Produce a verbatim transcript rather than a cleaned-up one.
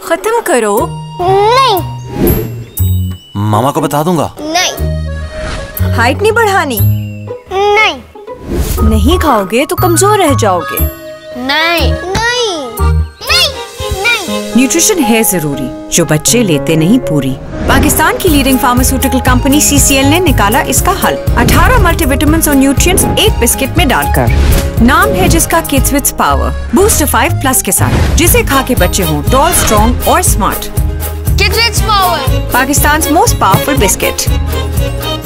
खत्म करो। नहीं। मामा को बता दूंगा। नहीं। हाइट नहीं बढ़ानी। नहीं। नहीं खाओगे तो कमजोर रह जाओगे। नहीं नहीं नहीं नहीं। न्यूट्रिशन है जरूरी, जो बच्चे लेते नहीं पूरी। पाकिस्तान की leading pharmaceutical company C C L ने निकाला इसका हल। अठारह मल्टीविटामिन्स और न्यूट्रिएंट्स एक बिस्किट में डालकर। नाम है जिसका kids with power, boost five plus के साथ, जिसे खा के बच्चे हों टॉल, स्ट्रॉन्ग और smart. Kids with power, Pakistan most powerful biscuit.